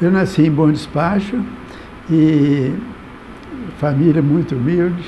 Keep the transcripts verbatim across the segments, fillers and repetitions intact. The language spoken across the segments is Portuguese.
eu nasci em Bom Despacho e família muito humilde.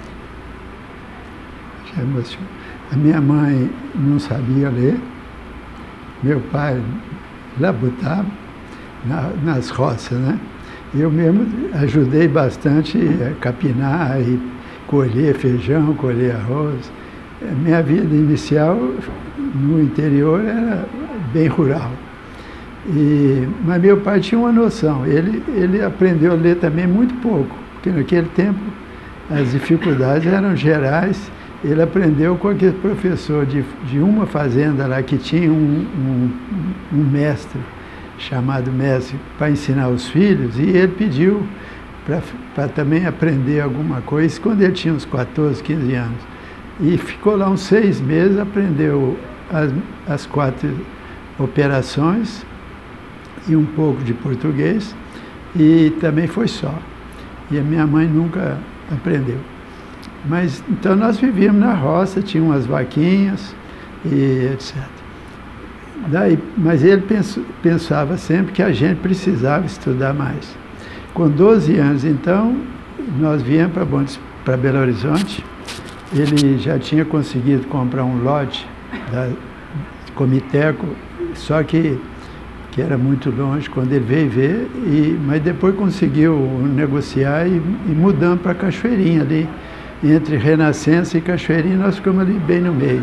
A minha mãe não sabia ler, meu pai labutava na, nas roças, né? Eu mesmo ajudei bastante a capinar e colher feijão, colher arroz. A minha vida inicial no interior era bem rural. E, mas meu pai tinha uma noção, ele, ele aprendeu a ler também muito pouco, porque naquele tempo as dificuldades eram gerais. Ele aprendeu com aquele professor de, de uma fazenda lá que tinha um, um, um mestre, chamado mestre, para ensinar os filhos, e ele pediu para também aprender alguma coisa, quando ele tinha uns quatorze, quinze anos. E ficou lá uns seis meses, aprendeu as, as quatro operações e um pouco de português, e também foi só. E a minha mãe nunca aprendeu. Mas, então, nós vivíamos na roça, tinha umas vaquinhas e etcétera. Daí, mas ele pens, pensava sempre que a gente precisava estudar mais. Com doze anos, então, nós viemos para Belo Horizonte. Ele já tinha conseguido comprar um lote da Comiteco, só que, que era muito longe quando ele veio ver, e, mas depois conseguiu negociar e, e mudamos para Cachoeirinha ali. Entre Renascença e Cachoeirinha, nós ficamos ali bem no meio.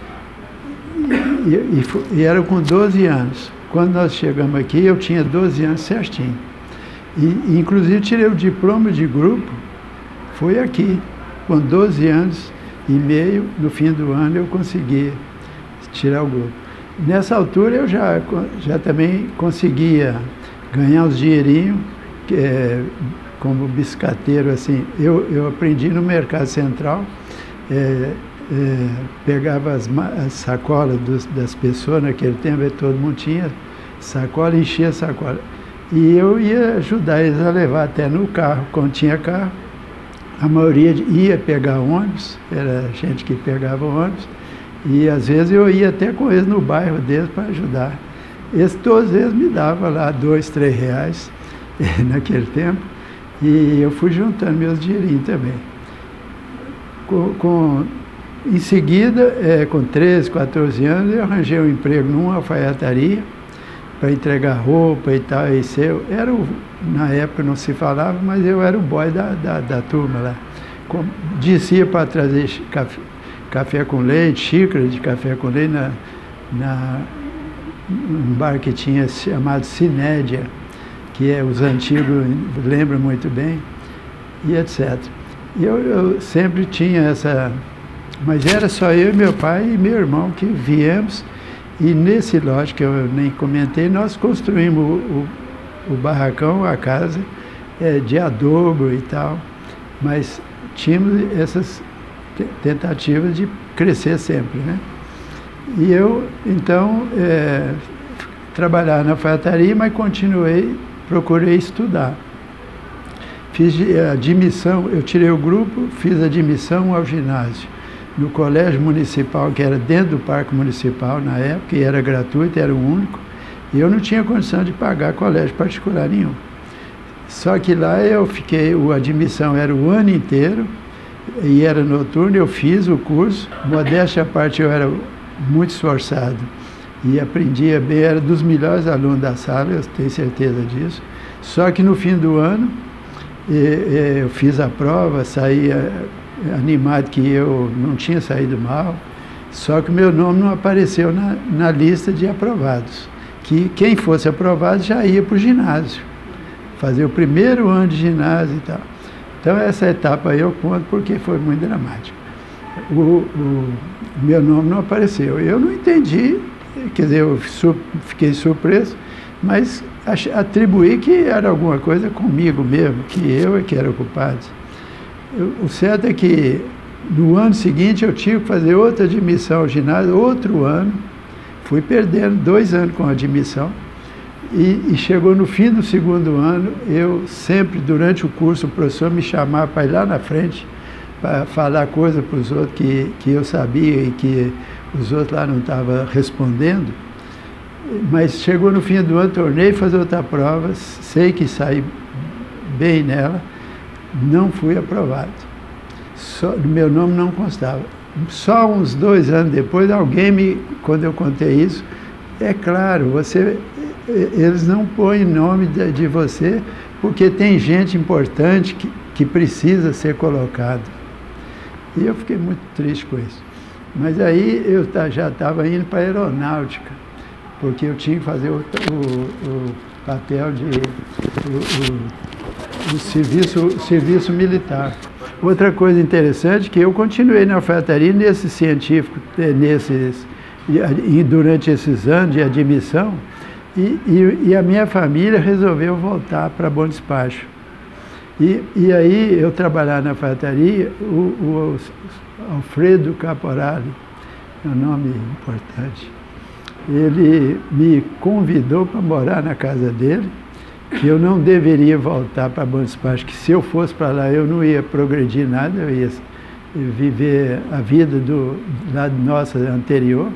E, e, e era com doze anos. Quando nós chegamos aqui, eu tinha doze anos certinho. E, e inclusive, tirei o diploma de grupo, foi aqui. Com doze anos e meio, no fim do ano, eu consegui tirar o grupo. Nessa altura, eu já, já também conseguia ganhar uns dinheirinhos, que é, como biscateiro, assim. Eu, eu aprendi no Mercado Central, é, é, pegava as, as sacolas dos, das pessoas, naquele tempo todo mundo tinha sacola, enchia a sacola. E eu ia ajudar eles a levar até no carro, quando tinha carro. A maioria ia pegar ônibus, era gente que pegava ônibus, e às vezes eu ia até com eles no bairro deles para ajudar. Eles todos eles me davam lá dois, três reais naquele tempo, e eu fui juntando meus dinheirinhos também. Com, com, em seguida, é, com treze, quatorze anos, eu arranjei um emprego numa alfaiataria para entregar roupa e tal. E eu era o, na época não se falava, mas eu era o boy da, da, da turma lá. Com, descia para trazer café, café com leite, xícara de café com leite, na, na, um bar que tinha chamado Cinédia, que é, os antigos lembram muito bem, e etcétera. E eu, eu sempre tinha essa... Mas era só eu, meu pai e meu irmão que viemos, e nesse lote que eu nem comentei, nós construímos o, o, o barracão, a casa, é, de adobo e tal, mas tínhamos essas tentativas de crescer sempre, né? E eu, então, é, trabalhava na alfaiataria, mas continuei, procurei estudar. Fiz admissão, eu tirei o grupo, fiz admissão ao ginásio, no colégio municipal, que era dentro do parque municipal na época, e era gratuito, era o único, e eu não tinha condição de pagar colégio particular nenhum. Só que lá eu fiquei, a admissão era o ano inteiro, e era noturno, eu fiz o curso, modéstia à parte, eu era muito esforçado, e aprendia bem, era dos melhores alunos da sala, eu tenho certeza disso. Só que no fim do ano, eu fiz a prova, saí animado que eu não tinha saído mal, só que meu nome não apareceu na, na lista de aprovados, que quem fosse aprovado já ia para o ginásio, fazer o primeiro ano de ginásio e tal. Então essa etapa aí eu conto porque foi muito dramático. O, o meu nome não apareceu, eu não entendi, quer dizer, eu su, fiquei surpreso, mas atribuí que era alguma coisa comigo mesmo, que eu é que era o culpado. Eu, o certo é que no ano seguinte eu tive que fazer outra admissão ao ginásio, outro ano, fui perdendo dois anos com a admissão, e, e chegou no fim do segundo ano, eu sempre, durante o curso, o professor me chamava para ir lá na frente, para falar coisa para os outros que, que eu sabia e que os outros lá não estavam respondendo. Mas chegou no fim do ano, tornei fazer outra prova, sei que saí bem nela, não fui aprovado. Só, meu nome não constava. Só uns dois anos depois, alguém me, quando eu contei isso, é claro, você, eles não põem nome de, de você, porque tem gente importante que, que precisa ser colocado. E eu fiquei muito triste com isso. Mas aí eu já estava indo para a aeronáutica, porque eu tinha que fazer o, o, o papel de o, o, o serviço, o serviço militar. Outra coisa interessante é que eu continuei na alfaiataria nesse científico, nesses, e durante esses anos de admissão, e, e, e a minha família resolveu voltar para Bom Despacho. E, e aí eu trabalhar na alfaiataria, o, o, o Alfredo Caporali, é um nome importante, ele me convidou para morar na casa dele, que eu não deveria voltar para Bom Despacho, que se eu fosse para lá eu não ia progredir nada, eu ia viver a vida do lado nossa anterior.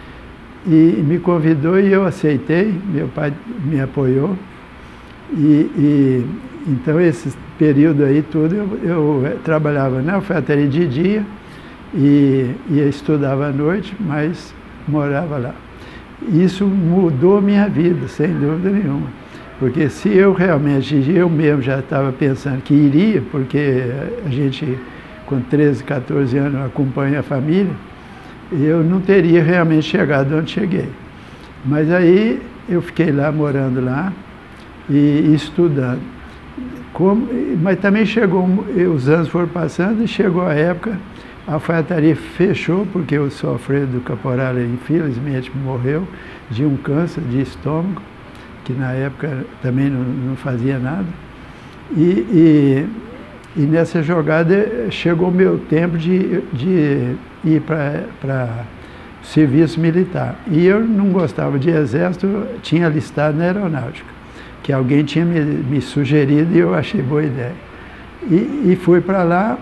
E me convidou e eu aceitei, meu pai me apoiou. E, e então esse período aí tudo eu, eu trabalhava na alfaiataria de dia e, e estudava à noite, mas morava lá. Isso mudou minha vida, sem dúvida nenhuma. Porque se eu realmente, eu mesmo já estava pensando que iria, porque a gente com treze, quatorze anos acompanha a família, eu não teria realmente chegado onde cheguei. Mas aí eu fiquei lá, morando lá e, e estudando. Como, mas também chegou, os anos foram passando e chegou a época, a alfaiataria fechou, porque o Alfredo Caporali, infelizmente, morreu de um câncer de estômago, que na época também não, não fazia nada. E, e, e nessa jogada chegou o meu tempo de, de ir para serviço militar. E eu não gostava de exército, tinha listado na aeronáutica, que alguém tinha me, me sugerido e eu achei boa ideia. E, e fui para lá,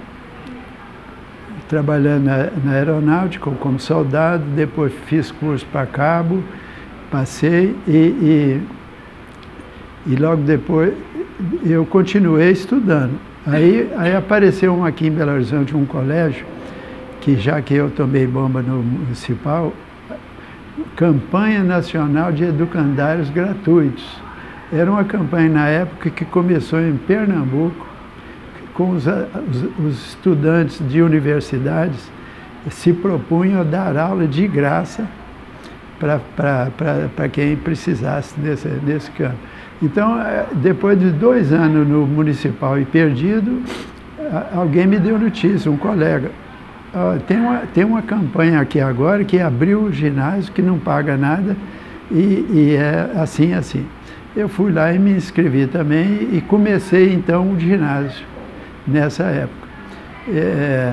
trabalhando na, na aeronáutica como soldado, depois fiz curso para cabo, passei e, e E logo depois eu continuei estudando. Aí, aí apareceu um aqui em Belo Horizonte, um colégio, que já que eu tomei bomba no municipal, Campanha Nacional de Educandários Gratuitos. Era uma campanha na época que começou em Pernambuco, com os, os, os estudantes de universidades se propunham a dar aula de graça para quem precisasse nesse, nesse campo. Então, depois de dois anos no municipal e perdido, alguém me deu notícia, um colega. Tem uma, tem uma campanha aqui agora que abriu o ginásio, que não paga nada, e, e é assim, assim. Eu fui lá e me inscrevi também e comecei, então, o ginásio nessa época. É,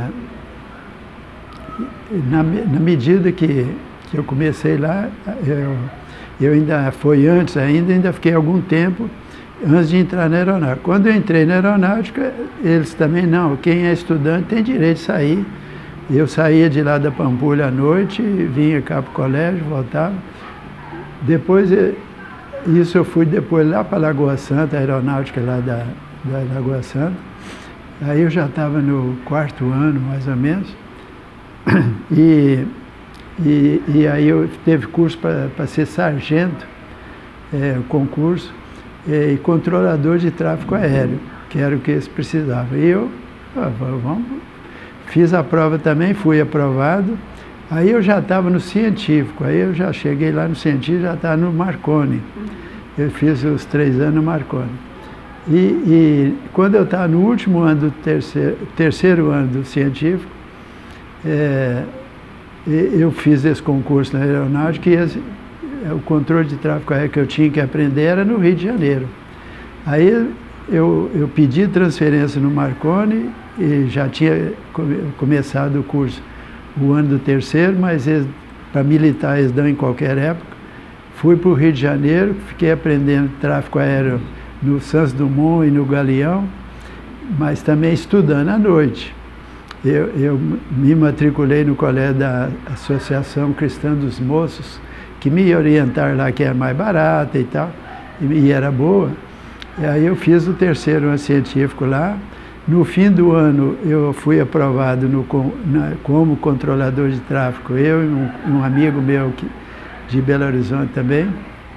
na, na medida que, que eu comecei lá, eu... Eu ainda, foi antes ainda, ainda fiquei algum tempo antes de entrar na aeronáutica. Quando eu entrei na aeronáutica, eles também, não, quem é estudante tem direito de sair. Eu saía de lá da Pampulha à noite, vinha cá para o colégio, voltava. Depois, isso eu fui depois lá para Lagoa Santa, a aeronáutica lá da, da Lagoa Santa. Aí eu já estava no quarto ano, mais ou menos. E... E, e aí eu teve curso para ser sargento, é, concurso, é, e controlador de tráfego aéreo, que era o que eles precisavam. E eu, ah, vamos, fiz a prova também, fui aprovado. Aí eu já estava no científico, aí eu já cheguei lá no científico, já estava no Marconi. Eu fiz os três anos no Marconi. E, e quando eu estava no último ano do terceiro, terceiro ano do científico, é, eu fiz esse concurso na aeronáutica e esse, o controle de tráfego aéreo que eu tinha que aprender era no Rio de Janeiro. Aí eu, eu pedi transferência no Marconi e já tinha come, começado o curso o ano do terceiro, mas para militar eles dão em qualquer época. Fui para o Rio de Janeiro, fiquei aprendendo tráfego aéreo no Santos Dumont e no Galeão, mas também estudando à noite. Eu, eu me matriculei no colégio da Associação Cristã dos Moços, que me orientaram lá que era mais barata e tal, e, e era boa. E aí eu fiz o terceiro ano científico lá. No fim do ano eu fui aprovado no, na, como controlador de tráfego, eu e um, um amigo meu que, de Belo Horizonte também.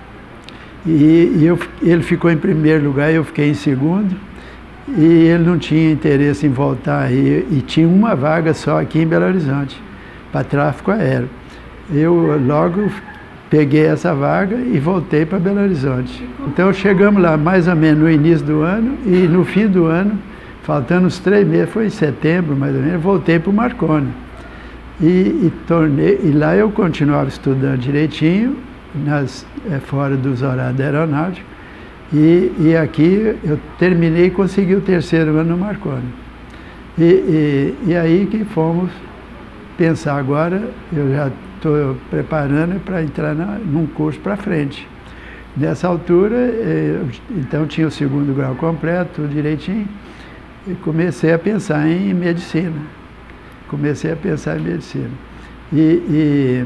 E, e eu, ele ficou em primeiro lugar, eu fiquei em segundo. E ele não tinha interesse em voltar, e, e tinha uma vaga só aqui em Belo Horizonte, para tráfego aéreo. Eu logo peguei essa vaga e voltei para Belo Horizonte. Então chegamos lá mais ou menos no início do ano, e no fim do ano, faltando uns três meses, foi em setembro mais ou menos, voltei para o Marconi. E, e, tornei, e lá eu continuava estudando direitinho, nas, é, fora dos horários da aeronáutica. E, e aqui eu terminei e consegui o terceiro ano no Marconi. E, e, e aí que fomos pensar agora, eu já estou preparando para entrar na, num curso para frente. Nessa altura, eu, então tinha o segundo grau completo, tudo direitinho, e comecei a pensar em medicina. Comecei a pensar em medicina. E, e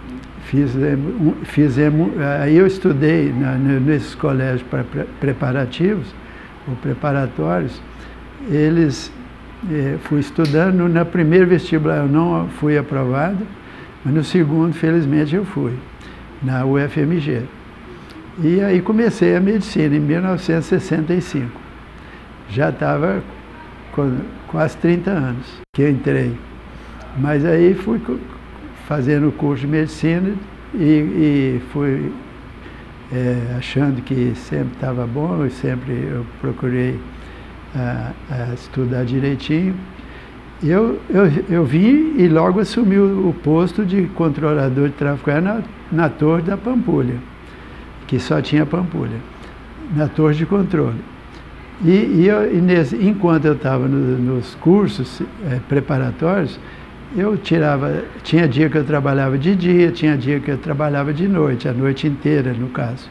Fizemos, fizemos, aí eu estudei na, nesses colégios preparativos, ou preparatórios, eles, eh, fui estudando, no primeiro vestibular eu não fui aprovado, mas no segundo, felizmente, eu fui, na U F M G. E aí comecei a medicina em mil novecentos e sessenta e cinco. Já estava com quase trinta anos que eu entrei, mas aí fui fazendo o curso de medicina e, e fui é, achando que sempre estava bom, e sempre eu procurei a, a estudar direitinho. Eu, eu, eu vim e logo assumi o, o posto de controlador de tráfego aéreo na, na torre da Pampulha, que só tinha Pampulha, na torre de controle. E, e, eu, e nesse, enquanto eu estava no, nos cursos é, preparatórios, eu tirava, tinha dia que eu trabalhava de dia, tinha dia que eu trabalhava de noite, a noite inteira, no caso.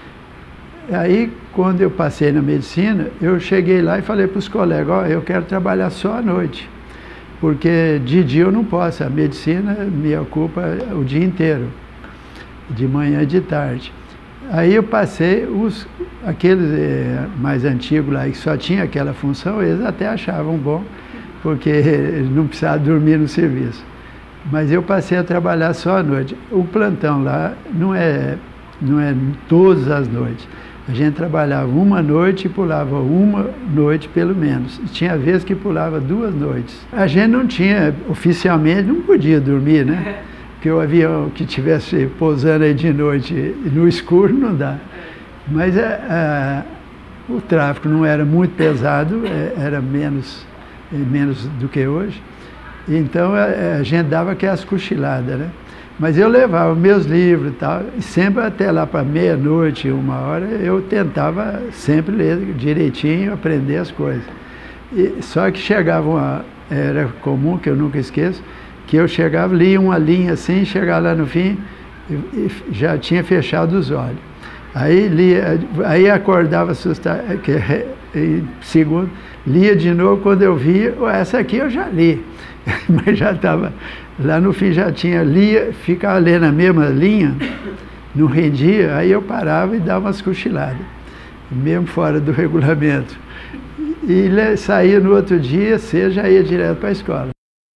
Aí, quando eu passei na medicina, eu cheguei lá e falei para os colegas, ó, eu quero trabalhar só à noite, porque de dia eu não posso, a medicina me ocupa o dia inteiro, de manhã e de tarde. Aí eu passei, os, aqueles eh, mais antigos lá, que só tinha aquela função, eles até achavam bom, porque não precisava dormir no serviço. Mas eu passei a trabalhar só à noite. O plantão lá não é, não é todas as noites. A gente trabalhava uma noite e pulava uma noite pelo menos. Tinha vezes que pulava duas noites. A gente não tinha, oficialmente, não podia dormir, né? Porque o avião que estivesse pousando aí de noite no escuro não dá. Mas a, a, o tráfego não era muito pesado, era menos... menos do que hoje, então a, a gente dava aquelas cochiladas, né? Mas eu levava meus livros e tal, e sempre até lá para meia-noite, uma hora, eu tentava sempre ler direitinho, aprender as coisas. E, só que chegava uma, era comum, que eu nunca esqueço, que eu chegava, lia uma linha assim, chegava lá no fim, e, e já tinha fechado os olhos. Aí, lia, aí acordava assustado, que, e, segundo, lia de novo, quando eu via, essa aqui eu já li, mas já estava, lá no fim já tinha, lia, ficava lendo a mesma linha, não rendia, aí eu parava e dava umas cochiladas, mesmo fora do regulamento. E saía no outro dia, você já ia direto para a escola.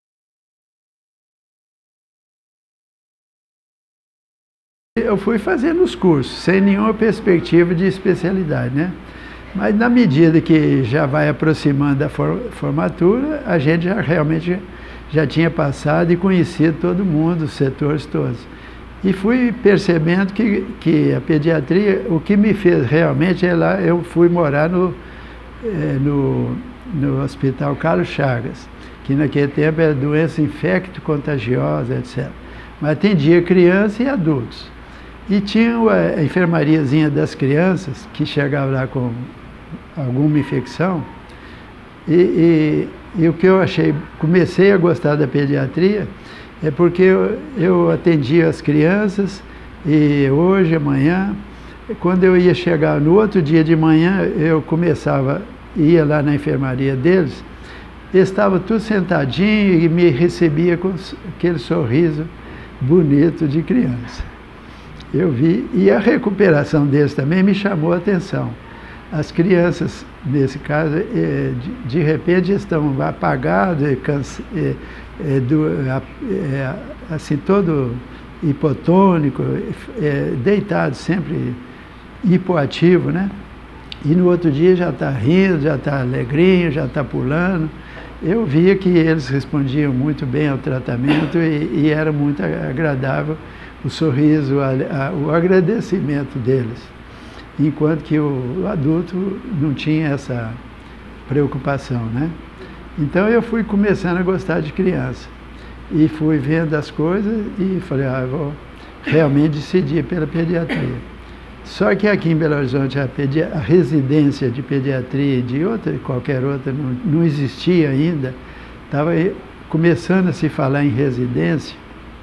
Eu fui fazendo os cursos, sem nenhuma perspectiva de especialidade, né? Mas na medida que já vai aproximando da formatura, a gente já realmente já tinha passado e conhecido todo mundo, os setores todos. E fui percebendo que, que a pediatria, o que me fez realmente é lá, eu fui morar no, é, no, no Hospital Carlos Chagas, que naquele tempo era doença infecto-contagiosa, etcétera. Mas atendia crianças e adultos. E tinha a enfermariazinha das crianças, que chegava lá com alguma infecção, e, e, e o que eu achei, comecei a gostar da pediatria, é porque eu, eu atendia as crianças, e hoje, amanhã, quando eu ia chegar no outro dia de manhã, eu começava, ia lá na enfermaria deles, eles estavam todos sentadinhos e me recebia com aquele sorriso bonito de criança. eu vi, e a recuperação deles também me chamou a atenção. As crianças, nesse caso, é, de, de repente estão apagadas, é, é, é, do, é, assim, todo hipotônico, é, deitado, sempre hipoativo, né? E no outro dia já está rindo, já está alegrinho, já está pulando. Eu via que eles respondiam muito bem ao tratamento e, e era muito agradável o sorriso, a, a, o agradecimento deles. Enquanto que o adulto não tinha essa preocupação, né? Então eu fui começando a gostar de criança. E fui vendo as coisas e falei, ah, eu vou realmente decidir pela pediatria. Só que aqui em Belo Horizonte a, pedi a residência de pediatria e de outra, qualquer outra não, não existia ainda. Estava começando a se falar em residência.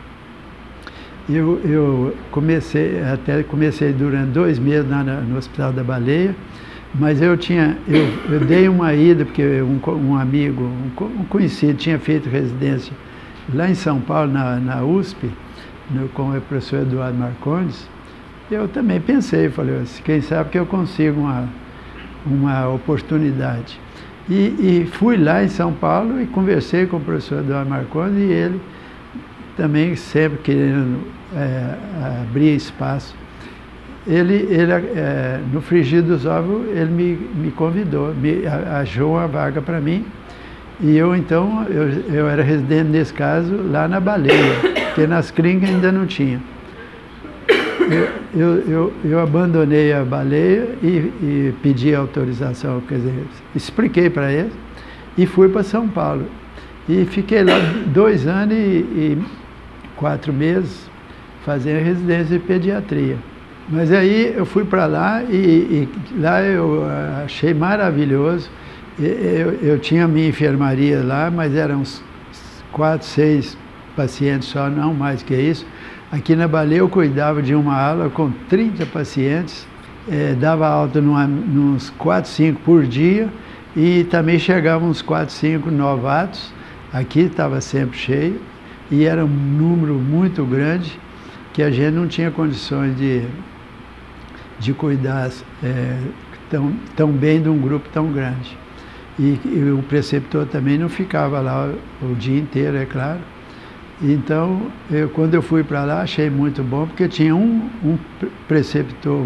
Eu, eu comecei, até comecei durante dois meses na, no Hospital da Baleia, mas eu tinha, eu, eu dei uma ida, porque um, um amigo, um, um conhecido, tinha feito residência lá em São Paulo, na, na U S P, no, com o professor Eduardo Marcondes. Eu também pensei, falei, quem sabe que eu consigo uma, uma oportunidade. E, e fui lá em São Paulo e conversei com o professor Eduardo Marcondes e ele também sempre querendo é, abrir espaço. Ele, ele é, no frigir dos ovos, ele me, me convidou, me achou uma vaga para mim. E eu, então, eu, eu era residente, nesse caso, lá na Baleia, porque nas clínicas ainda não tinha. Eu, eu, eu, eu abandonei a Baleia e, e pedi autorização, quer dizer, expliquei para eles e fui para São Paulo. E fiquei lá dois anos e, e quatro meses fazendo residência de pediatria. Mas aí eu fui para lá e, e lá eu achei maravilhoso. Eu, eu tinha minha enfermaria lá, mas eram uns quatro, seis pacientes só, não mais que isso. Aqui na Baleia eu cuidava de uma ala com trinta pacientes, eh, dava alta numa, nos quatro, cinco por dia e também chegavam uns quatro, cinco novatos. Aqui estava sempre cheio e era um número muito grande que a gente não tinha condições de, de cuidar é, tão, tão bem de um grupo tão grande. E, e o preceptor também não ficava lá o, o dia inteiro, é claro. Então, eu, quando eu fui para lá, achei muito bom, porque tinha um, um preceptor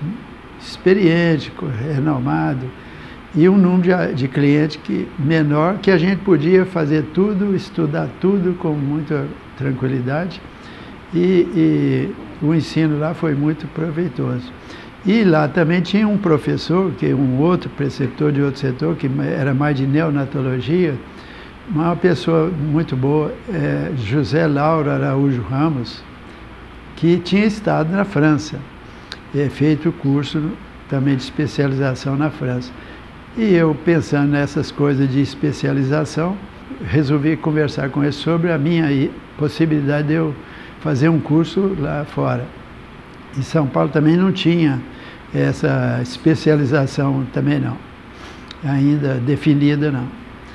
experiente, renomado, e um número de, de clientes que, menor, que a gente podia fazer tudo, estudar tudo com muita tranquilidade. E, e o ensino lá foi muito proveitoso. E lá também tinha um professor, que um outro preceptor de outro setor, que era mais de neonatologia, uma pessoa muito boa, é, José Lauro Araújo Ramos, que tinha estado na França, é, feito o curso também de especialização na França. E eu, pensando nessas coisas de especialização, resolvi conversar com ele sobre a minha possibilidade de eu fazer um curso lá fora. Em São Paulo também não tinha essa especialização, também não, ainda definida não.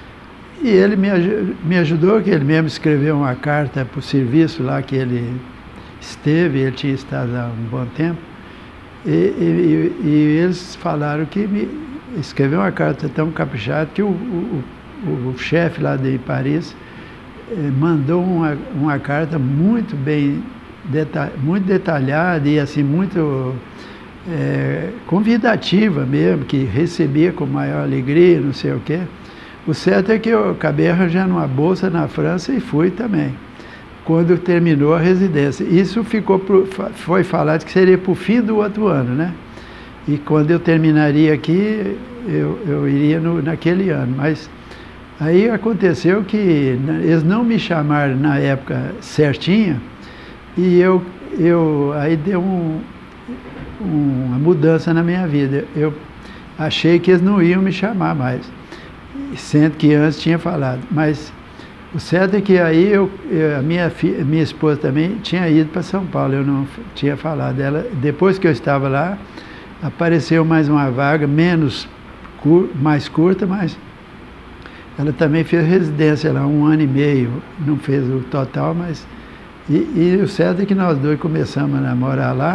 E ele me, me ajudou, que ele mesmo escreveu uma carta para o serviço lá que ele esteve, ele tinha estado há um bom tempo, e, e, e eles falaram que me escreveu uma carta tão caprichada que o, o, o, o chefe lá de Paris eh, mandou uma, uma carta muito bem, deta muito detalhada e assim, muito é, convidativa mesmo, que recebia com maior alegria, não sei o quê. O certo é que eu acabei arranjando uma bolsa na França e fui também, quando terminou a residência. Isso ficou pro, foi falado que seria para o fim do outro ano, né? E quando eu terminaria aqui, eu, eu iria no, naquele ano. Mas aí aconteceu que eles não me chamaram na época certinha, e eu, eu aí deu um, um, uma mudança na minha vida. Eu achei que eles não iam me chamar mais, sendo que antes tinha falado. Mas o certo é que aí eu, eu, a minha, filha, minha esposa também tinha ido para São Paulo, eu não tinha falado dela. Depois que eu estava lá, apareceu mais uma vaga, menos cur, mais curta, mas ela também fez residência lá, um ano e meio, não fez o total, mas E, e o certo é que nós dois começamos a namorar lá.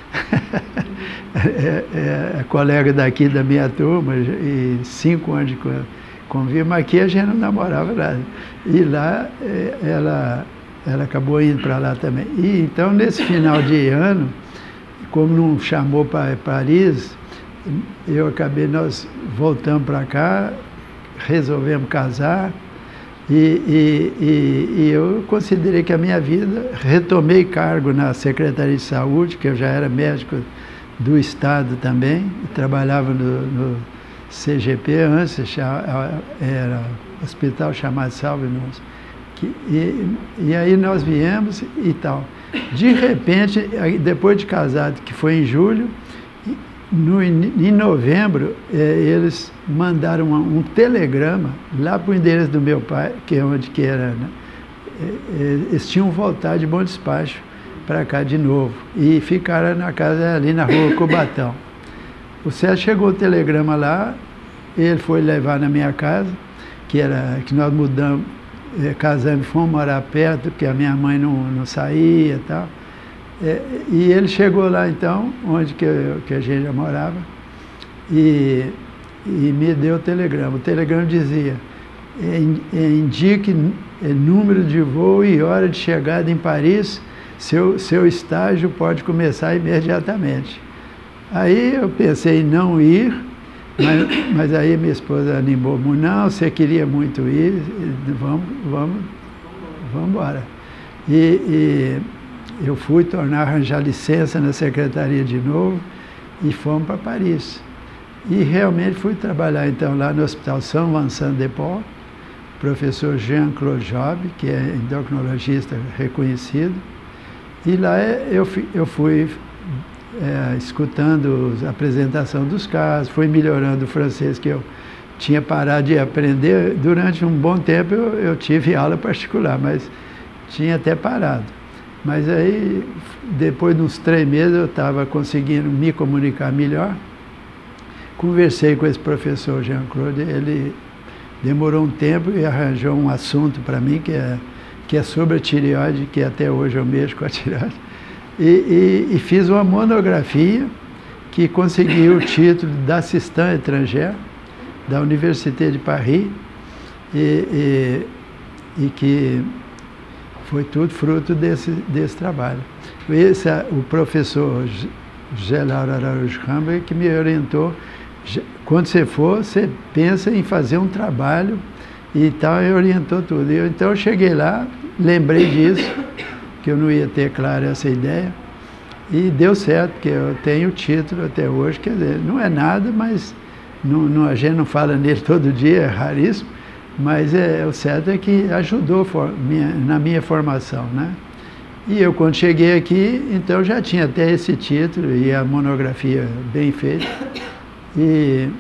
é, é, é colega daqui da minha turma, e cinco anos de convívio, mas aqui a gente não namorava nada. E lá é, ela, ela acabou indo para lá também. E então, nesse final de ano, como não chamou para Paris, eu acabei, nós voltamos para cá, resolvemos casar, e, e, e, e eu considerei que a minha vida, retomei cargo na Secretaria de Saúde, que eu já era médico do Estado também, e trabalhava no, no C G P, antes era hospital chamado Salve Nosso. E, e aí nós viemos e tal. De repente, depois de casado, que foi em julho, no, em novembro, eh, eles mandaram uma, um telegrama lá para o endereço do meu pai, que é onde que era, né? Eh, eles tinham voltado de Bom Despacho para cá de novo, e ficaram na casa ali na rua Cubatão. O Sérgio chegou o telegrama lá, ele foi levar na minha casa, que, era, que nós mudamos, eh, casamos, fomos morar perto, porque a minha mãe não, não saía e tal. É, e ele chegou lá, então, onde que, eu, que a gente já morava, e, e me deu o telegrama. O telegrama dizia, indique número de voo e hora de chegada em Paris, seu, seu estágio pode começar imediatamente. Aí eu pensei em não ir, mas, mas aí minha esposa animou, não, você queria muito ir, vamos, vamos, vamos embora. E... e eu fui tornar, arranjar licença na secretaria de novo e fomos para Paris. E realmente fui trabalhar então lá no Hospital São Vincent de Paul, professor Jean-Claude Job, que é endocrinologista reconhecido. E lá eu, eu fui é, escutando a apresentação dos casos, fui melhorando o francês que eu tinha parado de aprender. Durante um bom tempo eu, eu tive aula particular, mas tinha até parado. Mas aí, depois de uns três meses, eu estava conseguindo me comunicar melhor. Conversei com esse professor Jean-Claude, ele demorou um tempo e arranjou um assunto para mim, que é, que é sobre a tireoide, que até hoje eu mexo com a tireoide. E, e, e fiz uma monografia que conseguiu o título d'assistant étranger da Université de Paris, e, e, e que... foi tudo fruto desse, desse trabalho. Esse é o professor Geraldo Araújo Rambert que me orientou. Quando você for, você pensa em fazer um trabalho e tal, e orientou tudo. Eu, então eu cheguei lá, lembrei disso, que eu não ia ter, claro, essa ideia, e deu certo, porque eu tenho o título até hoje, quer dizer, não é nada, mas não, não, a gente não fala nele todo dia, é raríssimo. Mas é, o certo é que ajudou for, minha, na minha formação, né? E eu, quando cheguei aqui, então já tinha até esse título e a monografia bem feita. E,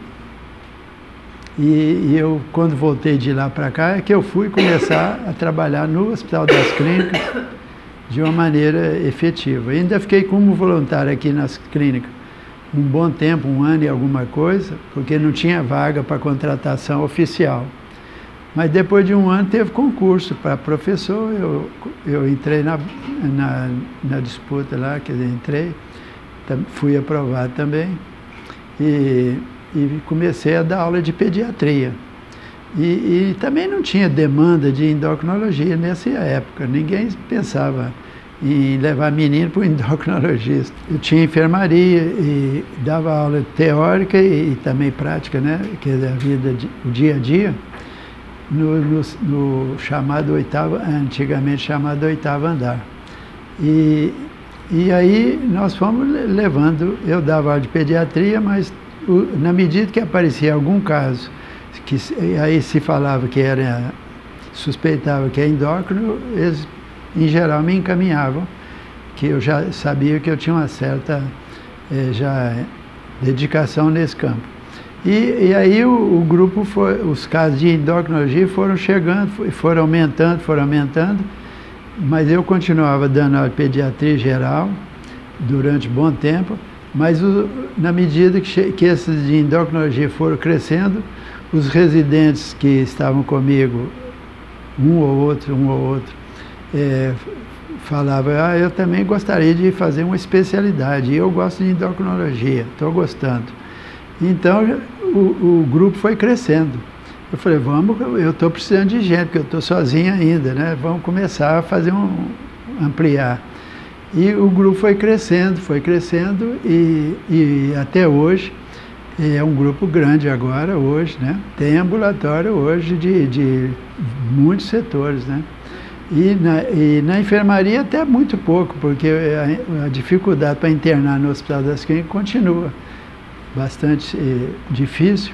e, e eu, quando voltei de lá para cá, é que eu fui começar a trabalhar no Hospital das Clínicas de uma maneira efetiva. Ainda fiquei como voluntário aqui nas clínicas um bom tempo, um ano e alguma coisa, porque não tinha vaga para contratação oficial. Mas depois de um ano teve concurso para professor, eu, eu entrei na, na, na disputa lá, quer dizer, entrei, fui aprovado também, e, e comecei a dar aula de pediatria. E, e também não tinha demanda de endocrinologia nessa época, ninguém pensava em levar menino para o endocrinologista. Eu tinha enfermaria e dava aula teórica e, e também prática, né, que é a vida, o dia a dia. No, no, no chamado oitavo, antigamente chamado oitavo andar. E, e aí nós fomos levando, eu dava aula de pediatria, mas o, na medida que aparecia algum caso, que aí se falava que era, suspeitava que é endócrino, eles em geral me encaminhavam, que eu já sabia que eu tinha uma certa eh, já dedicação nesse campo. E, e aí o, o grupo, foi, os casos de endocrinologia foram chegando, foram aumentando, foram aumentando, mas eu continuava dando aula de pediatria geral durante um bom tempo, mas o, na medida que, que esses de endocrinologia foram crescendo, os residentes que estavam comigo, um ou outro, um ou outro, é, falava, ah, eu também gostaria de fazer uma especialidade, eu gosto de endocrinologia, estou gostando. Então, o, o grupo foi crescendo. Eu falei, vamos, eu estou precisando de gente, porque eu estou sozinho ainda, né? Vamos começar a fazer um, ampliar. E o grupo foi crescendo, foi crescendo, e, e até hoje, é um grupo grande agora, hoje, né? Tem ambulatório hoje de, de muitos setores, né? E na, e na enfermaria até muito pouco, porque a, a dificuldade para internar no Hospital das Clínicas continua bastante eh, difícil,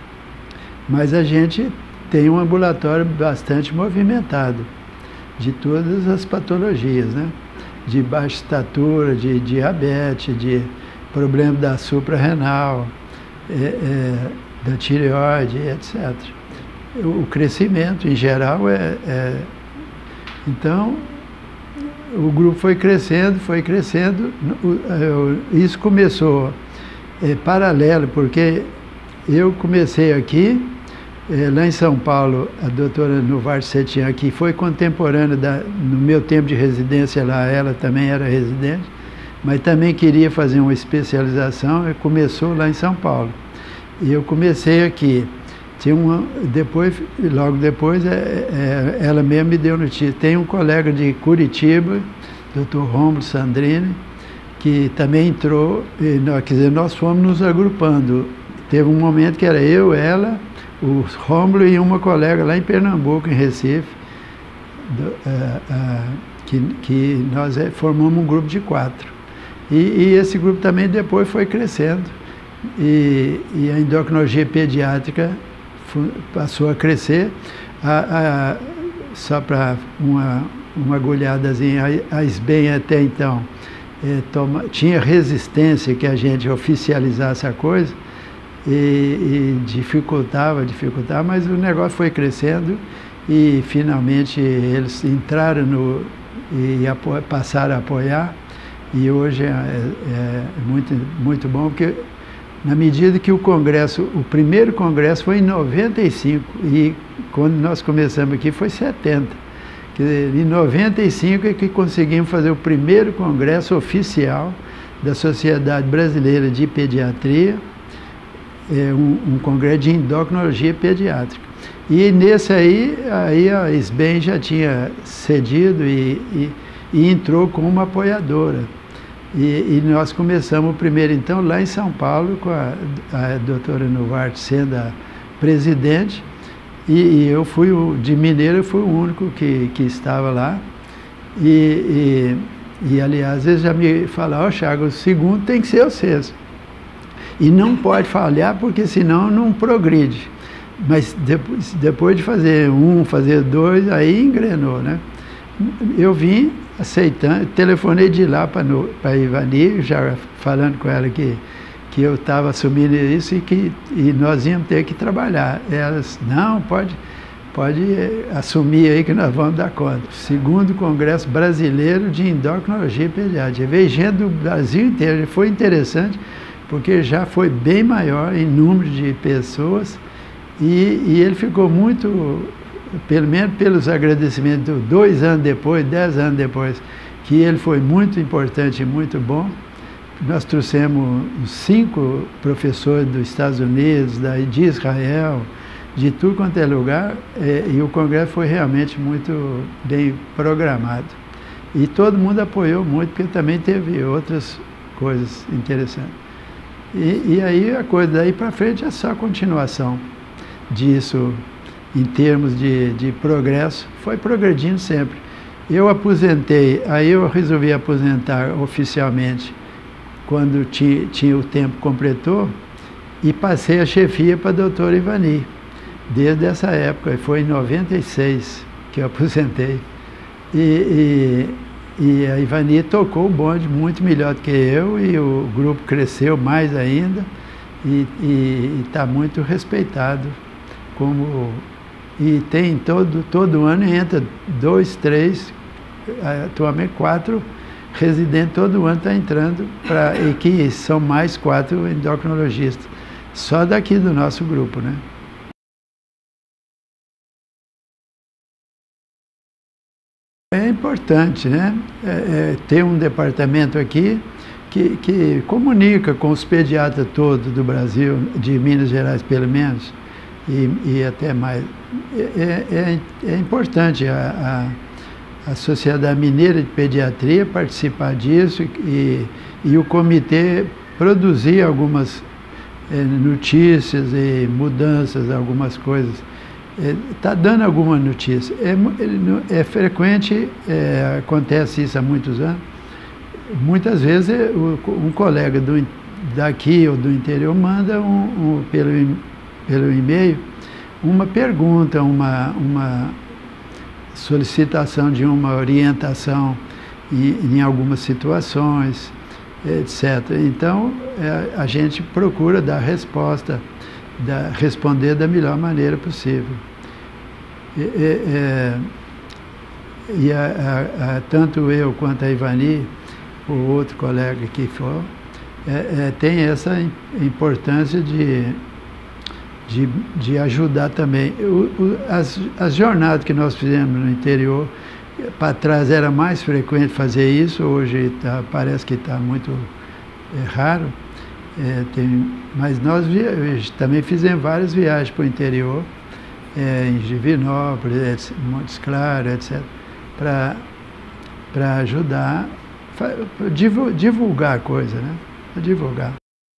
mas a gente tem um ambulatório bastante movimentado, de todas as patologias, né? De baixa estatura, de diabetes, de problema da suprarrenal, é, é, da tireoide, etcétera. O crescimento, em geral, é, é... Então, o grupo foi crescendo, foi crescendo, isso começou é, paralelo, porque eu comecei aqui, é, lá em São Paulo, a doutora Novartis Setian, que foi contemporânea da, no meu tempo de residência lá, ela também era residente, mas também queria fazer uma especialização, e começou lá em São Paulo. E eu comecei aqui. Tinha uma, depois, logo depois, é, é, ela mesma me deu notícia. Tem um colega de Curitiba, doutor Rômulo Sandrini, que também entrou, e, quer dizer, nós fomos nos agrupando. Teve um momento que era eu, ela, o Rômulo e uma colega lá em Pernambuco, em Recife, do, uh, uh, que, que nós formamos um grupo de quatro. E, e esse grupo também depois foi crescendo. E, e a endocrinologia pediátrica passou a crescer. A, a, só para uma, uma agulhadazinha, a SBEM até então é, toma, tinha resistência que a gente oficializasse a coisa, e, e dificultava, dificultava, mas o negócio foi crescendo e finalmente eles entraram no, e apo, passaram a apoiar, e hoje é, é muito, muito bom, porque na medida que o congresso, o primeiro congresso foi em noventa e cinco, e quando nós começamos aqui foi setenta. Quer dizer, em noventa e cinco é que conseguimos fazer o primeiro congresso oficial da Sociedade Brasileira de Pediatria, é um, um congresso de endocrinologia pediátrica. E nesse aí, aí a SBEM já tinha cedido e, e, e entrou como uma apoiadora. E, e nós começamos o primeiro, então, lá em São Paulo, com a, a doutora Novartis sendo a presidente, e, e eu fui, o, de Mineiro, eu fui o único que, que estava lá. E, e, e, aliás, eles já me falaram, ó, Chagas, o segundo tem que ser o sexto. E não pode falhar, porque senão não progride. Mas depois, depois de fazer um, fazer dois, aí engrenou, né? Eu vim aceitando, telefonei de lá para a Ivani, já falando com ela que, que eu estava assumindo isso e que e nós íamos ter que trabalhar. Elas, não, pode, pode assumir aí que nós vamos dar conta. Segundo Congresso Brasileiro de Endocrinologia Pediátrica. Veio gente do Brasil inteiro. Foi interessante, porque já foi bem maior em número de pessoas, e, e ele ficou muito, pelo menos pelos agradecimentos, dois anos depois, dez anos depois, que ele foi muito importante e muito bom. Nós trouxemos cinco professores dos Estados Unidos, de Israel, de tudo quanto é lugar, e o congresso foi realmente muito bem programado. E todo mundo apoiou muito, porque também teve outras coisas interessantes. E, e aí a coisa daí para frente é só continuação disso. Em termos de, de progresso, foi progredindo sempre. Eu aposentei, aí eu resolvi aposentar oficialmente quando tinha, tinha o tempo completou, e passei a chefia para a doutora Ivani, desde essa época, foi em noventa e seis que eu aposentei. E, e, e a Ivani tocou o bonde muito melhor do que eu, e o grupo cresceu mais ainda, e está muito respeitado como... E tem todo, todo ano entra dois, três, atualmente quatro residentes, todo ano está entrando, pra, e que são mais quatro endocrinologistas, só daqui do nosso grupo, né? É importante, né? É, é, ter um departamento aqui que, que comunica com os pediatras todos do Brasil, de Minas Gerais pelo menos, e, e até mais. É, é, é importante a, a, a Sociedade Mineira de Pediatria participar disso e, e o comitê produzir algumas é, notícias e mudanças, algumas coisas. Está dando alguma notícia. É, é frequente, é, acontece isso há muitos anos. Muitas vezes é, um colega do, daqui ou do interior manda um, um, pelo, pelo e-mail uma pergunta, uma, uma solicitação de uma orientação em, em algumas situações, etcétera. Então, é, a gente procura dar resposta, da, responder da melhor maneira possível. E, é, e a, a, a, tanto eu quanto a Ivani, o outro colega que for, é, é, tem essa importância de, de, de ajudar também. O, o, as, as jornadas que nós fizemos no interior, para trás era mais frequente fazer isso, hoje tá, parece que está muito é, raro. É, tem, mas nós via, também fizemos várias viagens para o interior, é, em Divinópolis, Montes Claros, etcétera, para ajudar, pra divulgar a coisa, né? Pra divulgar.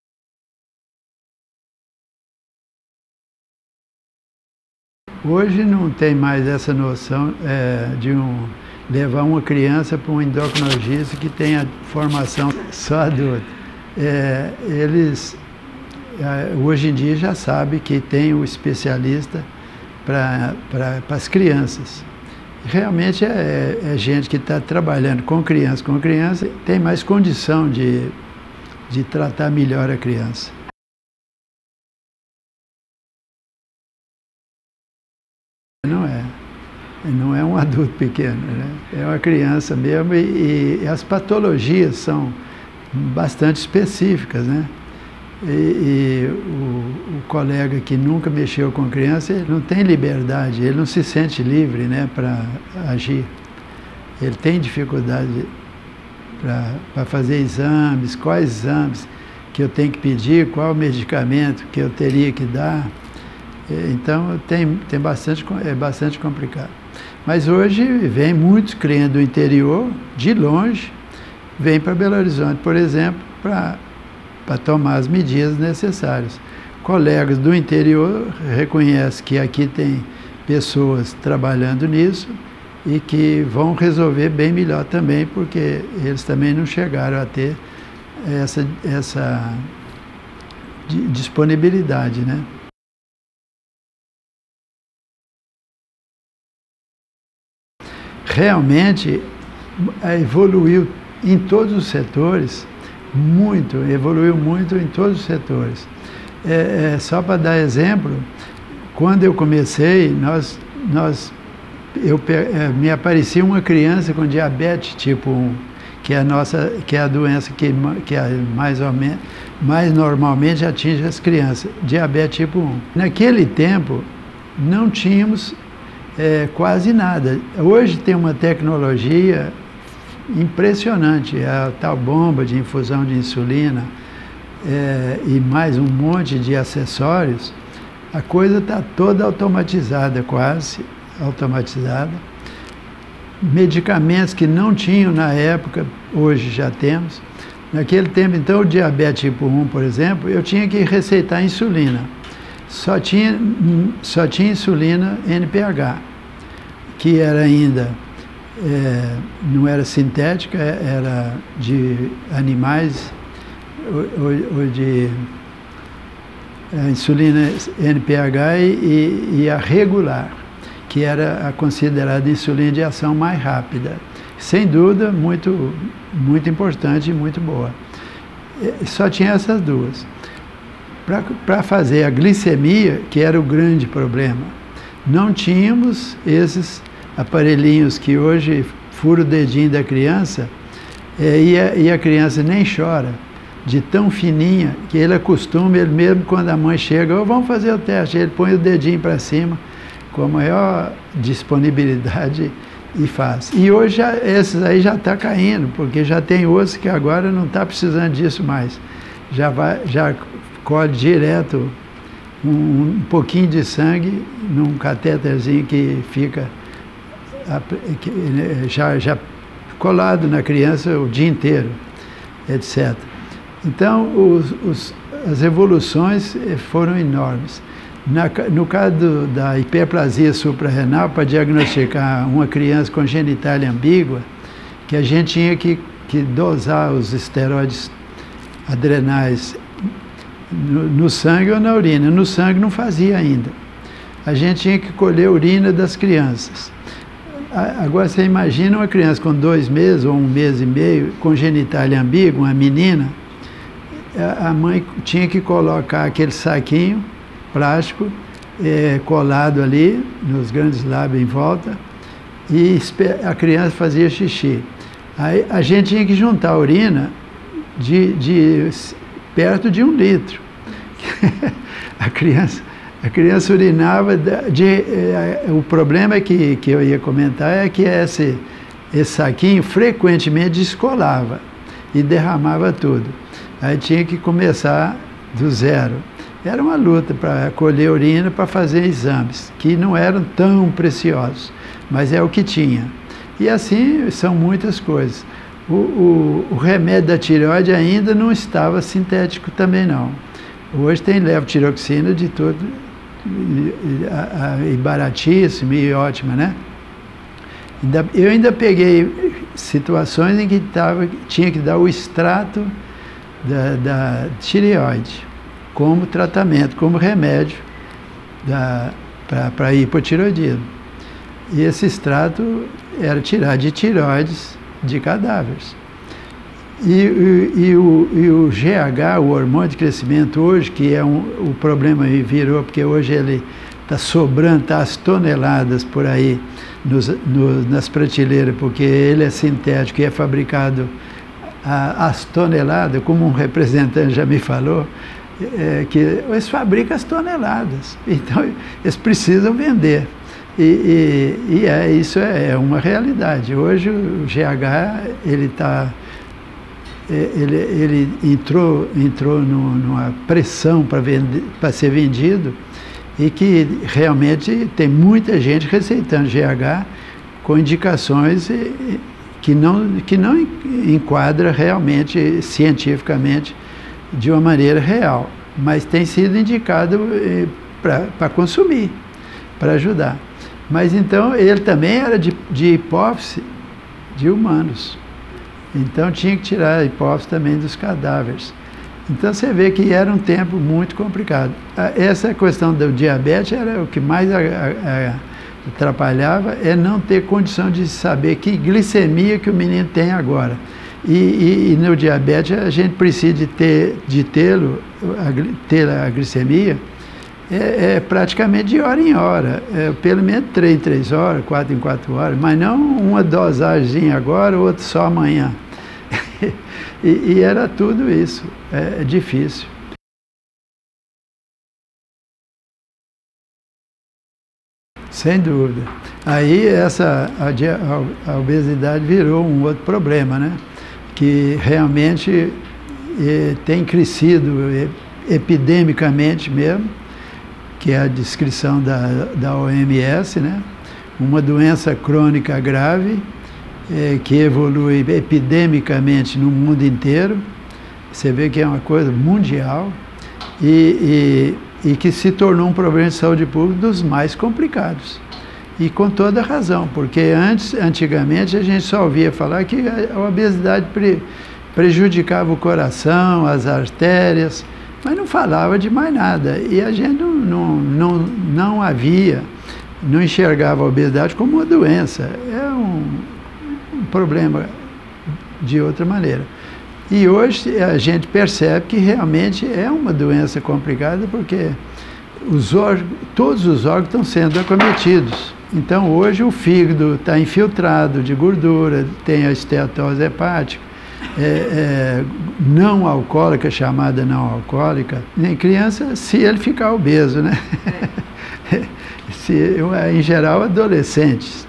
Hoje não tem mais essa noção é, de um, levar uma criança para um endocrinologista que tenha formação só adulta. É, eles, hoje em dia, já sabem que tem o especialista para pra, as crianças. Realmente é, é gente que está trabalhando com criança, com criança, tem mais condição de, de tratar melhor a criança. Não é. Não é um adulto pequeno, né? É uma criança mesmo e, e as patologias são bastante específicas, né? E, e o, o colega que nunca mexeu com criança, ele não tem liberdade, ele não se sente livre, né, para agir. Ele tem dificuldade para fazer exames, quais exames que eu tenho que pedir, qual medicamento que eu teria que dar. Então, tem, tem bastante, é bastante complicado. Mas hoje vem muitos clientes do interior, de longe, vêm para Belo Horizonte, por exemplo, para para tomar as medidas necessárias. Colegas do interior reconhecem que aqui tem pessoas trabalhando nisso e que vão resolver bem melhor também, porque eles também não chegaram a ter essa, essa disponibilidade, né? Realmente evoluiu em todos os setores, muito, evoluiu muito em todos os setores. É, é, só para dar exemplo, quando eu comecei, nós, nós, eu, é, me aparecia uma criança com diabetes tipo um, que é a, nossa, que é a doença que, que é mais, ou menos, mais normalmente atinge as crianças, diabetes tipo um. Naquele tempo, não tínhamos é, quase nada. Hoje tem uma tecnologia impressionante, a tal bomba de infusão de insulina é, e mais um monte de acessórios. A coisa está toda automatizada, quase automatizada. Medicamentos que não tinham na época, hoje já temos. Naquele tempo, então, o diabetes tipo um, por exemplo, eu tinha que receitar insulina. Só tinha, só tinha insulina N P H, que era ainda É, não era sintética, era de animais, ou, ou de a insulina N P H e, e a regular, que era a considerada insulina de ação mais rápida. Sem dúvida, muito, muito importante e muito boa. E só tinha essas duas. Para fazer a glicemia, que era o grande problema, não tínhamos esses aparelhinhos que hoje furam o dedinho da criança é, e, a, e a criança nem chora, de tão fininha, que ele acostuma, ele mesmo quando a mãe chega, oh, vamos fazer o teste, ele põe o dedinho para cima, com a maior disponibilidade, e faz. E hoje já, esses aí já está caindo, porque já tem osso que agora não está precisando disso mais. Já, vai, já colhe direto um, um pouquinho de sangue num catéterzinho que fica que, já, já colado na criança o dia inteiro, etcétera. Então, os, os, as evoluções foram enormes. Na, no caso do, da hiperplasia suprarrenal, para diagnosticar uma criança com genitália ambígua, que a gente tinha que, que dosar os esteroides adrenais no, no sangue ou na urina. No sangue não fazia ainda. A gente tinha que colher a urina das crianças. Agora você imagina uma criança com dois meses ou um mês e meio, com genitália ambígua, uma menina, a mãe tinha que colocar aquele saquinho plástico é, colado ali, nos grandes lábios em volta, e a criança fazia xixi. Aí a gente tinha que juntar a urina de, de perto de um litro. a, criança, a criança urinava, de, de, é, o problema que, que eu ia comentar é que esse, esse saquinho frequentemente descolava e derramava tudo. Aí tinha que começar do zero. Era uma luta para colher urina, para fazer exames, que não eram tão preciosos, mas é o que tinha. E assim são muitas coisas. O, o, o remédio da tireoide ainda não estava sintético também não. Hoje tem levotiroxina de todo, e, e, e baratíssima e ótima, né? Eu ainda peguei situações em que tava, tinha que dar o extrato da, da tireoide como tratamento, como remédio para hipotireoidismo. E esse extrato era tirar de tireoides de cadáveres. E, e, e, o, e o G H, o hormônio de crescimento hoje, que é um, o problema virou, porque hoje ele está sobrando, está as toneladas por aí nos, no, nas prateleiras, porque ele é sintético e é fabricado a, as toneladas, como um representante já me falou, é, que eles fabricam as toneladas, então eles precisam vender. E, e, e é, isso é uma realidade. Hoje o G H ele está ele, ele entrou, entrou no, numa pressão para ser vendido, e que realmente tem muita gente receitando G H com indicações que não, que não enquadra realmente, cientificamente, de uma maneira real, mas tem sido indicado para consumir, para ajudar. Mas então ele também era de, de hipófise de humanos. Então tinha que tirar a hipófise também dos cadáveres. Então você vê que era um tempo muito complicado. Essa questão do diabetes era o que mais a, a, a, atrapalhava, é não ter condição de saber que glicemia que o menino tem agora. E, e, e no diabetes a gente precisa de ter, de tê-lo, ter a glicemia, é, é praticamente de hora em hora, é, pelo menos três em três horas, quatro em quatro horas, mas não uma dosagem agora, outra só amanhã. e, e era tudo isso, é, é difícil. Sem dúvida. Aí essa, a, a obesidade virou um outro problema, né? Que realmente eh, tem crescido eh, epidemicamente mesmo, que é a descrição da, da O M S, né? Uma doença crônica grave eh, que evolui epidemicamente no mundo inteiro. Você vê que é uma coisa mundial e, e, e que se tornou um problema de saúde pública dos mais complicados. E com toda razão, porque antes, antigamente a gente só ouvia falar que a obesidade pre, prejudicava o coração, as artérias, mas não falava de mais nada. E a gente não, não, não, não havia, não enxergava a obesidade como uma doença, é um, um problema de outra maneira. E hoje a gente percebe que realmente é uma doença complicada, porque os órgãos, todos os órgãos estão sendo acometidos. Então hoje o fígado está infiltrado de gordura, tem a esteatose hepática, é, é, não alcoólica, chamada não alcoólica, em criança, se ele ficar obeso, né? se, em geral, adolescentes.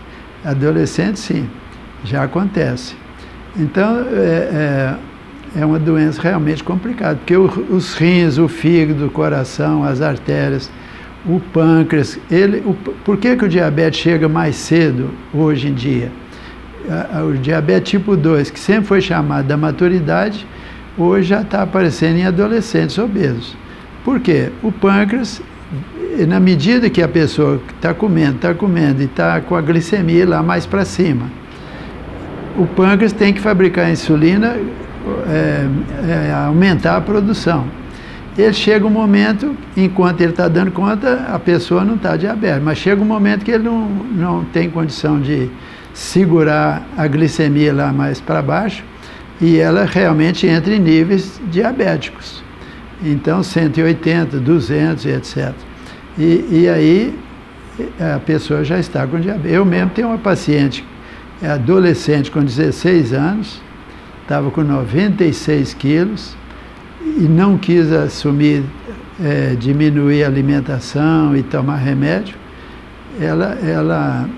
Adolescente, sim, já acontece. Então, é, é, é uma doença realmente complicada, porque o, os rins, o fígado, o coração, as artérias, o pâncreas, ele, o, por que, que o diabetes chega mais cedo hoje em dia? O diabetes tipo dois, que sempre foi chamado da maturidade, hoje já está aparecendo em adolescentes obesos. Por quê? O pâncreas, na medida que a pessoa está comendo, está comendo e está com a glicemia lá mais para cima, o pâncreas tem que fabricar insulina, é, é, aumentar a produção. Ele chega um momento, enquanto ele está dando conta, a pessoa não está diabética, mas chega um momento que ele não, não tem condição de segurar a glicemia lá mais para baixo e ela realmente entra em níveis diabéticos. Então, cento e oitenta, duzentos e etcétera. E, e aí a pessoa já está com diabetes. Eu mesmo tenho uma paciente adolescente com dezesseis anos, estava com noventa e seis quilos e não quis assumir, é, diminuir a alimentação e tomar remédio. Ela, ela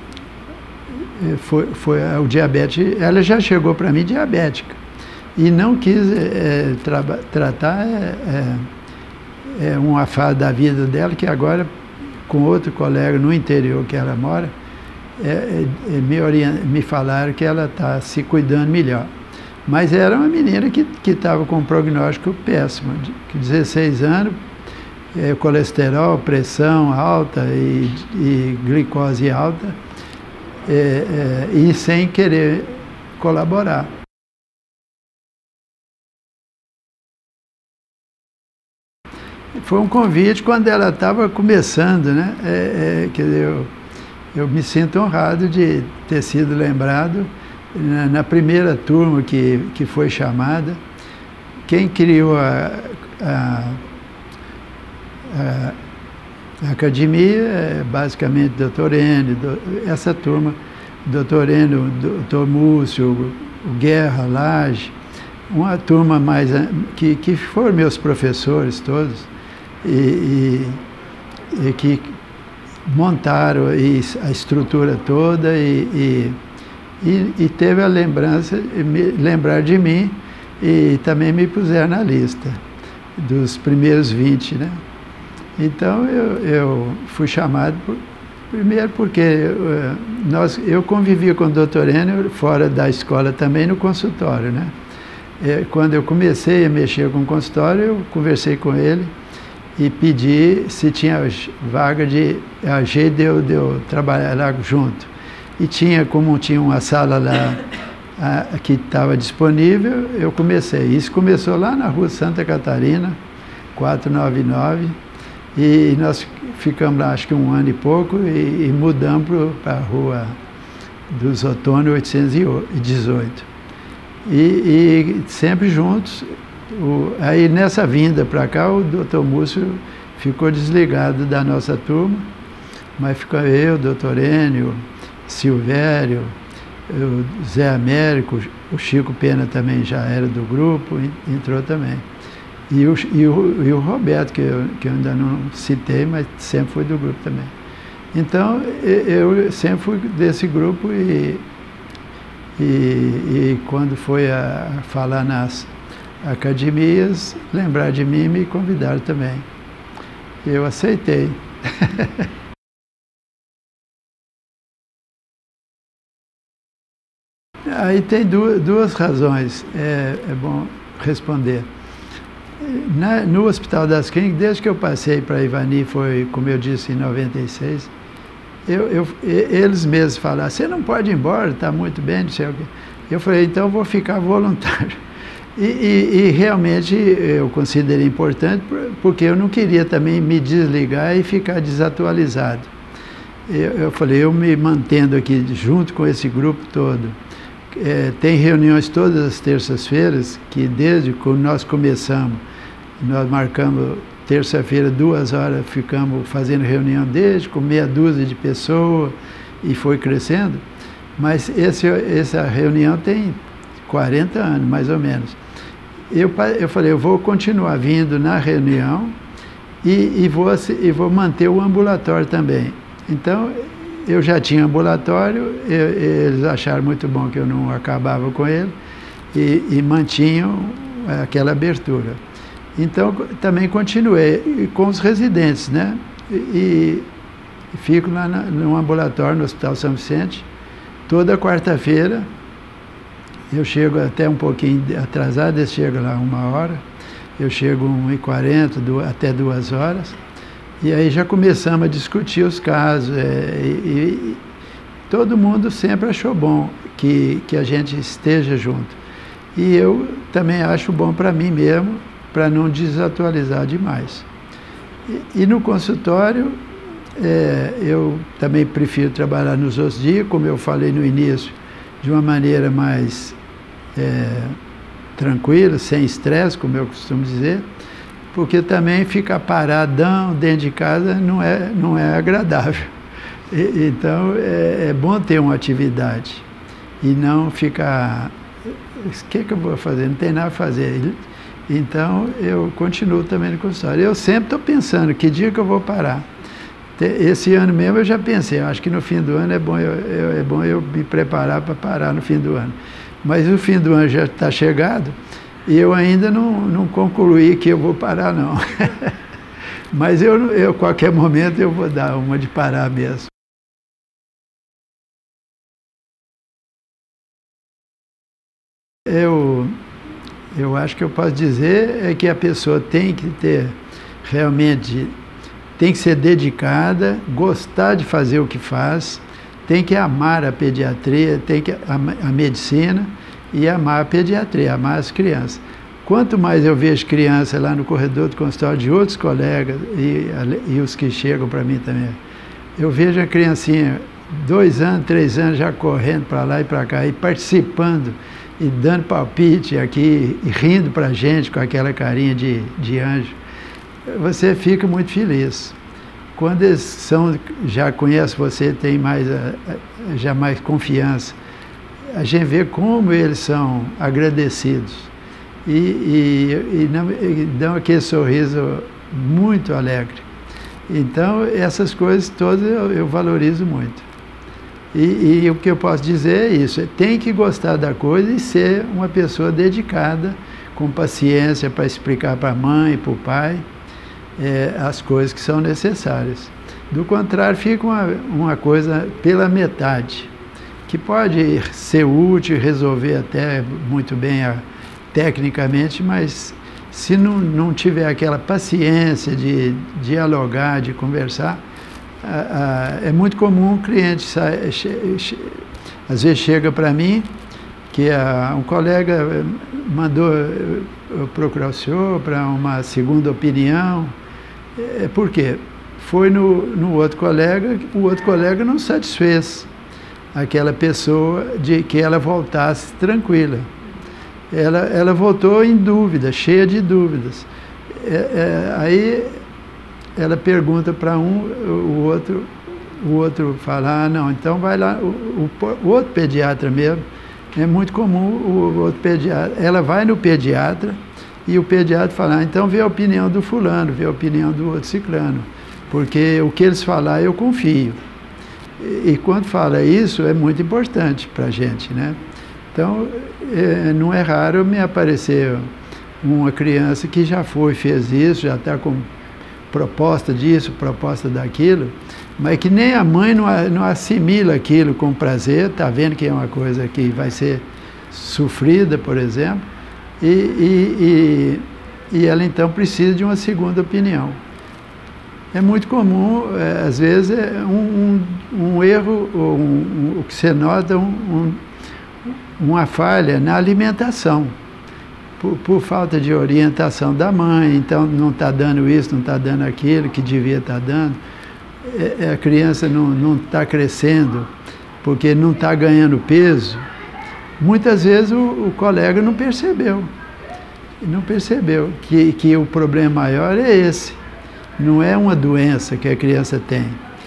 foi, foi o diabetes, ela já chegou para mim diabética e não quis é, tra, tratar é, é, é uma fase da vida dela que agora, com outro colega no interior que ela mora, é, é, me, orient, me falaram que ela está se cuidando melhor. Mas era uma menina que estava com um prognóstico péssimo, de dezesseis anos, é, colesterol, pressão alta e, e glicose alta, é, é, e sem querer colaborar. Foi um convite quando ela estava começando, né? É, é, quer dizer, eu, eu me sinto honrado de ter sido lembrado na, na primeira turma que, que foi chamada. Quem criou a, a, a, a academia é basicamente o doutor Enio, do, essa turma, doutor Enio, o doutor Múcio, o Guerra, Lage, uma turma mais que, que foram meus professores todos. E, e, e que montaram e, a estrutura toda e, e, e teve a lembrança, me, lembrar de mim e também me puseram na lista dos primeiros vinte, né? Então eu, eu fui chamado, por, primeiro porque eu, nós, eu convivia com o doutor Enio fora da escola também no consultório, né? E, quando eu comecei a mexer com o consultório, eu conversei com ele e pedi se tinha vaga de a jeito de eu, de eu trabalhar lá junto. E tinha, como tinha uma sala lá a, que estava disponível, eu comecei. Isso começou lá na rua Santa Catarina, quatrocentos e noventa e nove, e nós ficamos lá acho que um ano e pouco e, e mudamos para a rua dos Outono oitocentos e dezoito. E, e sempre juntos. O, aí nessa vinda para cá o doutor Múcio ficou desligado da nossa turma, mas ficou eu, o doutor Enio, Silvério, o Zé Américo, o Chico Pena também já era do grupo, entrou também. E o, e o, e o Roberto, que eu, que eu ainda não citei, mas sempre foi do grupo também. Então eu sempre fui desse grupo e, e, e quando foi a falar nas academias, lembrar de mim e me convidaram também. Eu aceitei. Aí tem duas, duas razões, é, é bom responder. Na, no Hospital das Clínicas, desde que eu passei para Ivani, foi, como eu disse, em noventa e seis, eu, eu, eles mesmos falaram, você não pode ir embora, está muito bem, não sei o quê. Eu falei, então eu vou ficar voluntário. E, e, e realmente eu considerei importante porque eu não queria também me desligar e ficar desatualizado. Eu, eu falei, eu me mantendo aqui junto com esse grupo todo. É, tem reuniões todas as terças-feiras, que desde que nós começamos, nós marcamos terça-feira, duas horas, ficamos fazendo reunião desde com meia dúzia de pessoas e foi crescendo. Mas esse, essa reunião tem quarenta anos, mais ou menos. Eu, eu falei, eu vou continuar vindo na reunião e, e, vou, e vou manter o ambulatório também. Então, eu já tinha ambulatório, eu, eles acharam muito bom que eu não acabava com ele e, e mantinham aquela abertura. Então, também continuei com os residentes, né? E, e fico lá na, no ambulatório, no Hospital São Vicente, toda quarta-feira. Eu chego até um pouquinho atrasado, eles chegam lá uma hora, eu chego uma e quarenta, até duas horas, e aí já começamos a discutir os casos, é, e, e todo mundo sempre achou bom que, que a gente esteja junto. E eu também acho bom para mim mesmo, para não desatualizar demais. E, e no consultório, é, eu também prefiro trabalhar nos outros dias, como eu falei no início, de uma maneira mais é, tranquila, sem estresse, como eu costumo dizer, porque também ficar paradão dentro de casa não é, não é agradável. E, então, é, é bom ter uma atividade e não ficar... O que, que eu vou fazer? Não tem nada a fazer. Então, eu continuo também no consultório. Eu sempre estou pensando, que dia que eu vou parar? Esse ano mesmo eu já pensei, acho que no fim do ano é bom eu, eu, é bom eu me preparar para parar no fim do ano. Mas o fim do ano já está chegado e eu ainda não, não concluí que eu vou parar, não. Mas eu, eu, qualquer momento, eu vou dar uma de parar mesmo. Eu, eu acho que eu posso dizer é que a pessoa tem que ter realmente... tem que ser dedicada, gostar de fazer o que faz, tem que amar a pediatria, tem que amar a medicina e amar a pediatria, amar as crianças. Quanto mais eu vejo crianças lá no corredor do consultório de outros colegas e, e os que chegam para mim também, eu vejo a criancinha, dois anos, três anos, já correndo para lá e para cá, e participando, e dando palpite aqui, e rindo para a gente com aquela carinha de, de anjo. Você fica muito feliz. Quando eles são, já conhecem você, tem mais, já mais confiança, a gente vê como eles são agradecidos e, e, e, não, e dão aquele sorriso muito alegre. Então, essas coisas todas eu, eu valorizo muito. E, e o que eu posso dizer é isso, tem que gostar da coisa e ser uma pessoa dedicada, com paciência para explicar para a mãe, para o pai, É, as coisas que são necessárias. Do contrário, fica uma, uma coisa pela metade, que pode ser útil, resolver até muito bem a, tecnicamente, mas se não, não tiver aquela paciência de dialogar, de conversar, a, a, é muito comum um cliente, sa, che, che, às vezes chega para mim, que a, um colega mandou eu procurar o senhor para uma segunda opinião. É, por quê? Foi no, no outro colega, o outro colega não satisfez aquela pessoa de que ela voltasse tranquila. Ela, ela voltou em dúvida, cheia de dúvidas. É, é, aí ela pergunta para um, o outro, o outro fala, ah, não, então vai lá, o, o, o outro pediatra mesmo, é muito comum o, o outro pediatra, ela vai no pediatra, e o pediatra fala, ah, então vê a opinião do fulano, vê a opinião do outro ciclano, porque o que eles falar eu confio. E, e quando fala isso, é muito importante para a gente, né? Então, é, não é raro me aparecer uma criança que já foi, fez isso, já está com proposta disso, proposta daquilo, mas que nem a mãe não, não assimila aquilo com prazer, está vendo que é uma coisa que vai ser sofrida, por exemplo, E, e, e, e ela então precisa de uma segunda opinião. É muito comum, é, às vezes, é um, um, um erro, ou um, um, o que você nota, um, um, uma falha na alimentação, por, por falta de orientação da mãe, então não está dando isso, não está dando aquilo que devia estar dando, é, a criança não está crescendo porque não está ganhando peso. Muitas vezes o, o colega não percebeu, não percebeu que, que o problema maior é esse, não é uma doença que a criança tem.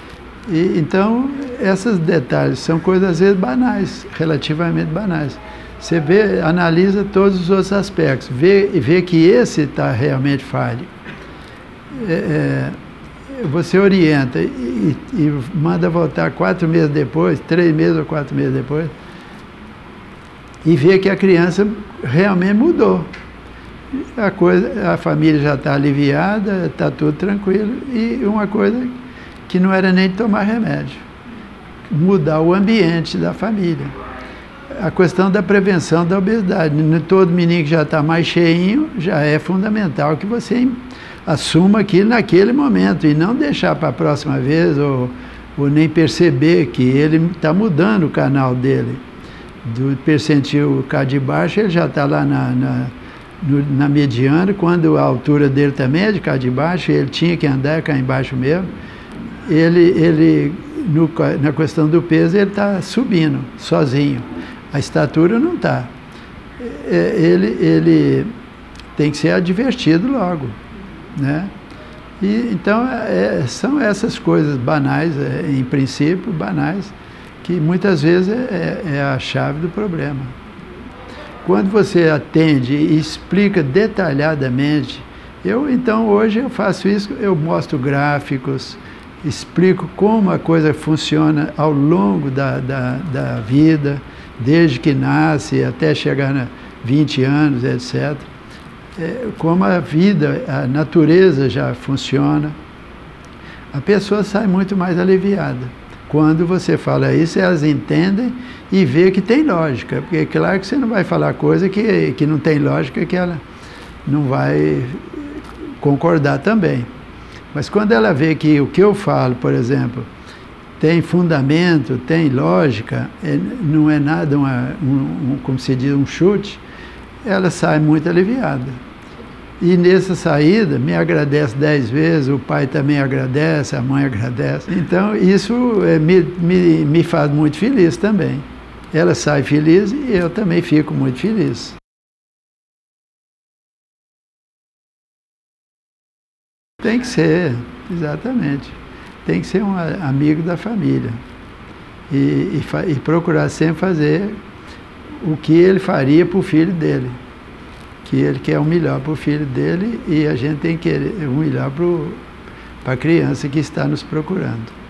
E, então, esses detalhes são coisas às vezes banais, relativamente banais. Você vê, analisa todos os outros aspectos, vê, vê que esse está realmente falho. É, é, você orienta e, e manda voltar quatro meses depois, três meses ou quatro meses depois, e vê que a criança realmente mudou. A, coisa, a família já está aliviada, está tudo tranquilo, e uma coisa que não era nem tomar remédio, mudar o ambiente da família. A questão da prevenção da obesidade. Todo menino que já está mais cheinho, já é fundamental que você assuma aquilo naquele momento e não deixar para a próxima vez ou, ou nem perceber que ele está mudando o canal dele. Do percentil cá de baixo, ele já está lá na, na, no, na mediana, quando a altura dele também é de cá de baixo, ele tinha que andar cá embaixo mesmo. Ele, ele no, na questão do peso, ele está subindo sozinho. A estatura não está. Ele, ele tem que ser advertido logo, né? E, então, é, são essas coisas banais, é, em princípio, banais, que muitas vezes é, é a chave do problema. Quando você atende e explica detalhadamente, eu, então, hoje eu faço isso, eu mostro gráficos, explico como a coisa funciona ao longo da, da, da vida, desde que nasce até chegar a vinte anos, etcétera. É, como a vida, a natureza já funciona, a pessoa sai muito mais aliviada. Quando você fala isso, elas entendem e vê que tem lógica, porque é claro que você não vai falar coisa que, que não tem lógica, que ela não vai concordar também. Mas quando ela vê que o que eu falo, por exemplo, tem fundamento, tem lógica, é, não é nada, uma, um, um, como se diz, um chute, ela sai muito aliviada. E nessa saída, me agradece dez vezes, o pai também agradece, a mãe agradece. Então, isso é, me, me, me faz muito feliz também. Ela sai feliz e eu também fico muito feliz. Tem que ser, exatamente. Tem que ser um amigo da família e, e, e procurar sempre fazer o que ele faria para o filho dele, que ele quer o melhor para o filho dele e a gente tem que querer o melhor para a criança que está nos procurando.